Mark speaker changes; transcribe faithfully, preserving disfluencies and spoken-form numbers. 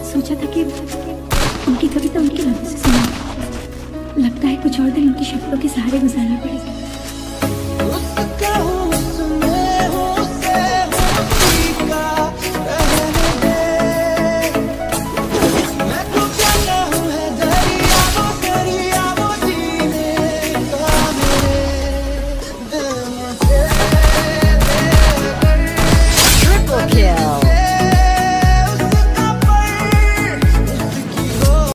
Speaker 1: सोचा था कि उनकी कविता उनकी आंखों से सुना। लगता है कुछ और दिन उनकी शब्दों के सहारे गुजारना पड़ेगा।